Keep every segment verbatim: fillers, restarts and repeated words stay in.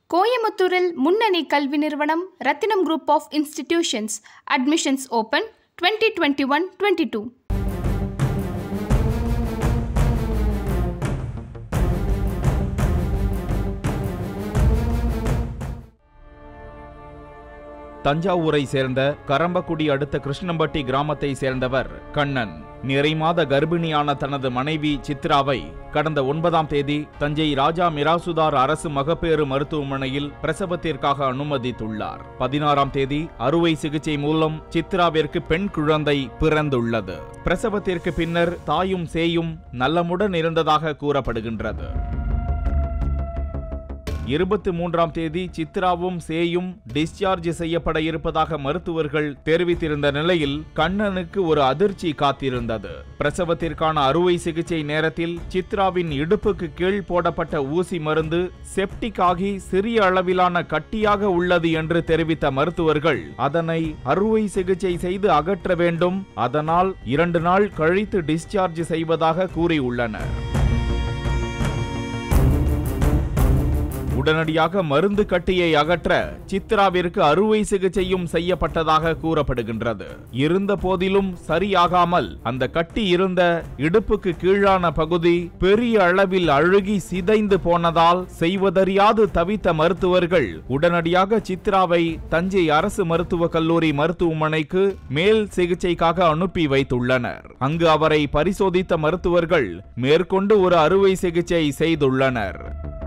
கோயமுத்தூரில் முன்னணி கல்வி நிறுவனம் Rathinam group of institutions admissions open twenty twenty-one twenty-two. தஞ்சாவூரை சேர்ந்த கரம்பக்குடி அடுத்த கிருஷ்ணம்பட்டி கிராமத்தை சேர்ந்தவர் கண்ணன். நிறைமாத கர்ப்பிணியான தனது மனைவி சித்ராவை கடந்த ஒன்பதாம் தேதி தஞ்சை ராஜா மிராசுதார் அரசு மகப்பேறு மருத்துவமனையில் பிரசவத்திற்காக அனுமதித்துள்ளார். பதினாறாம் தேதி அறுவை சிகிச்சை மூலம் சித்ராவிற்கு பெண் குழந்தை பிறந்துள்ளது. பிரசவத்திற்கு பின்னர் தாயும் சேயும் நலமுடன் இருந்ததாக கூறப்படுகின்றது. இருபத்தி மூன்றாம் தேதி சித்ராவும் சேயும் டிஸ்சார்ஜ் செய்யப்பட இருப்பதாக மருத்துவர்கள் தெரிவித்திருந்த நிலையில் கண்ணனுக்கு ஒரு அதிர்ச்சி காத்திருந்தது. பிரசவத்திற்கான அறுவை சிகிச்சை நேரத்தில் சித்ராவின் இடுப்புக்கு கீழ் போடப்பட்ட ஊசி மருந்து செப்டிக் ஆகி சிறிய அளவிலான கட்டியாக உள்ளது என்று தெரிவித்த மருத்துவர்கள் அதனை அறுவை சிகிச்சை செய்து அகற்ற வேண்டும், அதனால் இரண்டு நாள் கழித்து டிஸ்சார்ஜ் செய்வதாக கூறியுள்ளனர். உடனடியாக மருந்து கட்டியை அகற்ற சித்ராவிற்கு அறுவை சிகிச்சையும் செய்யப்பட்டதாக கூறப்படுகின்றது. இருந்த போதிலும் சரியாகாமல் அந்த கட்டி இருந்த இடுப்புக்கு கீழான பகுதி பெரிய அளவில் அழுகி சிதைந்து போனதால் செய்வதறியாது தவித்த மருத்துவர்கள் உடனடியாக சித்ராவை தஞ்சை அரசு மருத்துவக் கல்லூரி மருத்துவமனைக்கு மேல் சிகிச்சைக்காக அனுப்பி வைத்துள்ளனர். அங்கு அவரை பரிசோதித்த மருத்துவர்கள் மேற்கொண்டு ஒரு அறுவை சிகிச்சை செய்துள்ளனர்.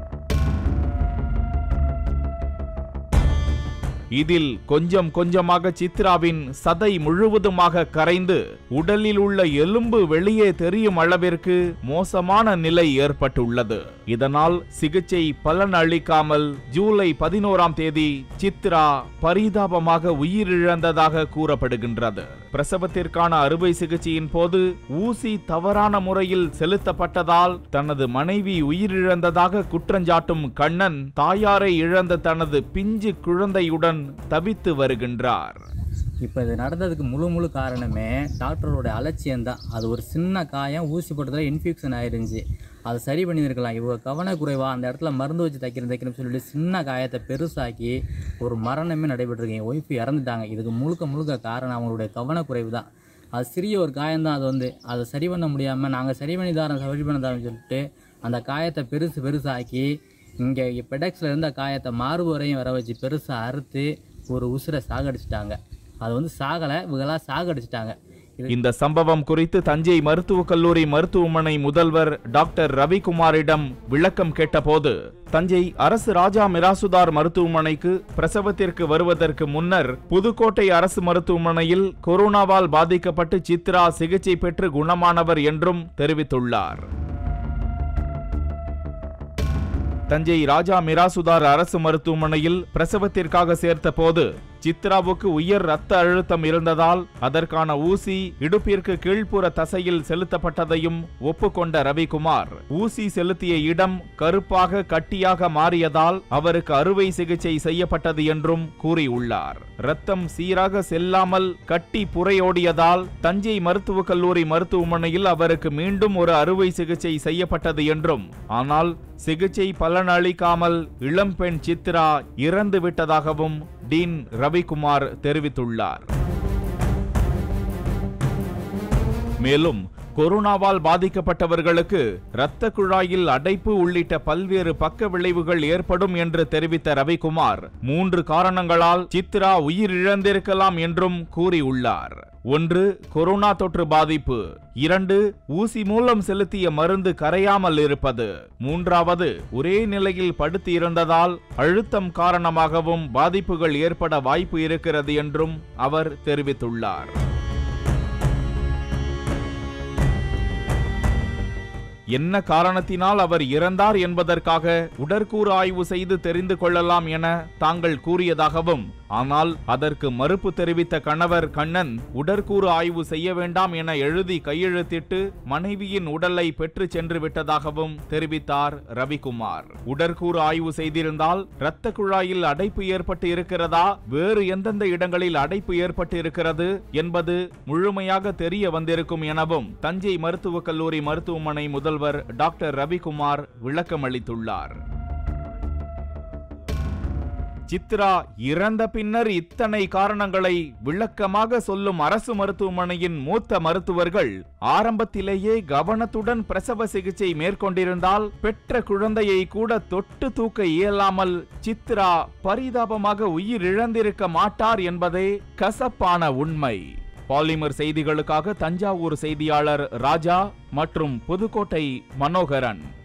இதில் கொஞ்சம் கொஞ்சமாக சித்ராவின் சதை முழுவதுமாக கரைந்து உடலில் உள்ள எலும்பு வெளியே தெரியும் அளவிற்கு மோசமான நிலை ஏற்பட்டுள்ளது. இதனால் சிகிச்சை பலன் அளிக்காமல் ஜூலை பதினோராம் தேதி சித்ரா பரிதாபமாக உயிரிழந்ததாக கூறப்படுகின்றது. பிரசவத்திற்கான அறுவை சிகிச்சையின் போது ஊசி தவறான முறையில் செலுத்தப்பட்டதால் தனது மனைவி உயிரிழந்ததாக குற்றஞ்சாட்டும் கண்ணன் தாயாரை இழந்த தனது பிஞ்சு குழந்தையுடன் தவித்து வருகின்றார். இப்போ இது நடந்ததுக்கு முழு முழு காரணமே டாக்டரோட அலட்சியம் தான். அது ஒரு சின்ன காயம், ஊசி போட்டதில் இன்ஃபெக்ஷன் ஆயிருந்துச்சு. அதை சரி பண்ணியிருக்கலாம். இவங்க கவனக்குறைவாக அந்த இடத்துல மருந்து வச்சு தைக்கிறேன் தைக்கிறேன்னு சொல்லிட்டு சின்ன காயத்தை பெருசாக்கி ஒரு மரணமே நடைபெற்றிருக்கு. என் ஒய்ஃபு இறந்துட்டாங்க. இதுக்கு முழுக்க முழுக்க காரணம் அவங்களுடைய கவனக்குறைவு தான். அது சிறிய ஒரு காயம்தான். அது வந்து அதை சரி பண்ண முடியாமல் நாங்கள் சரி பண்ணி தரோம் சரி பண்ண தரோம்னு சொல்லிட்டு அந்த காயத்தை பெருசு பெருசாக்கி இங்கே பெடெக்ஸில் இருந்த காயத்தை மார்பு வரையும் வர வச்சு பெருசாக அறுத்து ஒரு உசுரை சாகடிச்சிட்டாங்க. அது வந்து சாகலை, இவங்களாம் சாகடிச்சிட்டாங்க. இந்த சம்பவம் குறித்து தஞ்சை மருத்துவக் கல்லூரி மருத்துவமனை முதல்வர் டாக்டர் ரவிக்குமாரிடம் விளக்கம் கேட்டபோது தஞ்சை அரசு ராஜா மிராசுதார் மருத்துவமனைக்கு பிரசவத்திற்கு வருவதற்கு முன்னர் புதுக்கோட்டை அரசு மருத்துவமனையில் கொரோனாவால் பாதிக்கப்பட்டு சித்ரா சிகிச்சை பெற்று குணமானவர் என்றும் தெரிவித்துள்ளார். தஞ்சை ராஜா மிராசுதார் அரசு மருத்துவமனையில் பிரசவத்திற்காக சேர்த்த போது சித்ராவுக்கு உயர் ரத்த அழுத்தம் இருந்ததால் அதற்கான ஊசி இடுப்பிற்கு கீழ்ப்புற தசையில் செலுத்தப்பட்டதையும் ஒப்புக்கொண்ட ரவிக்குமார் ஊசி செலுத்திய இடம் கருப்பாக கட்டியாக மாறியதால் அவருக்கு அறுவை சிகிச்சை செய்யப்பட்டது என்றும் கூறியுள்ளார். ரத்தம் சீராக செல்லாமல் கட்டி புரையோடியதால் தஞ்சை மருத்துவக் கல்லூரி மருத்துவமனையில் அவருக்கு மீண்டும் ஒரு அறுவை சிகிச்சை செய்யப்பட்டது என்றும், ஆனால் சிகிச்சை பலனளிக்காமல் இளம்பெண் சித்ரா இறந்து விட்டதாகவும் டீன் ரவிக்குமார் தெரிவித்துள்ளார். மேலும் கொரோனாவால் பாதிக்கப்பட்டவர்களுக்கு இரத்த குழாயில் அடைப்பு உள்ளிட்ட பல்வேறு பக்க விளைவுகள் ஏற்படும் என்று தெரிவித்த ரவிக்குமார் மூன்று காரணங்களால் சித்ரா உயிரிழந்திருக்கலாம் என்றும் கூறியுள்ளார். ஒன்று, கொரோனா தொற்று பாதிப்பு. இரண்டு, ஊசி மூலம் செலுத்திய மருந்து கரையாமல் இருப்பது. மூன்றாவது, ஒரே நிலையில் படுத்தி இருந்ததால் அழுத்தம் காரணமாகவும் பாதிப்புகள் ஏற்பட வாய்ப்பு இருக்கிறது என்றும் அவர் தெரிவித்துள்ளார். என்ன காரணத்தினால் அவர் இறந்தார் என்பதற்காக உடற்கூறு ஆய்வு செய்து தெரிந்து கொள்ளலாம் என தாங்கள் கூறியதாகவும், ஆனால் அதற்கு மறுப்பு தெரிவித்த கணவர் கண்ணன் உடற்கூறு ஆய்வு செய்ய வேண்டாம் என எழுதி கையெழுத்திட்டு மனைவியின் உடலை பெற்று சென்று விட்டதாகவும் தெரிவித்தார் ரவிக்குமார். உடற்கூறு ஆய்வு செய்திருந்தால் இரத்த குழாயில் அடைப்பு ஏற்பட்டு இருக்கிறதா, வேறு எந்தெந்த இடங்களில் அடைப்பு ஏற்பட்டு இருக்கிறது என்பது முழுமையாக தெரிய வந்திருக்கும் எனவும் தஞ்சை மருத்துவக் கல்லூரி மருத்துவமனை முதல்வர் டாக்டர் ரவிக்குமார் விளக்கம் அளித்துள்ளார். சித்ரா இறந்த பின்னர் இத்தனை காரணங்களை விளக்கமாக சொல்லும் அரசு மருத்துவமனையின் மூத்த மருத்துவர்கள் ஆரம்பத்திலேயே கவனத்துடன் பிரசவ சிகிச்சை மேற்கொண்டிருந்தால் பெற்ற குழந்தையை கூட தொட்டு தூக்க இயலாமல் சித்ரா பரிதாபமாக உயிரிழந்திருக்க மாட்டார் என்பதே கசப்பான உண்மை. பாலிமர் செய்திகளுக்காக தஞ்சாவூர் செய்தியாளர் ராஜா மற்றும் புதுக்கோட்டை மனோகரன்.